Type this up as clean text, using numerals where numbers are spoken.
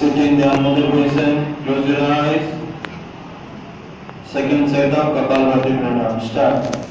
Sit in the another position, close your eyes. Second set of Kapalbhati Pranam. Start.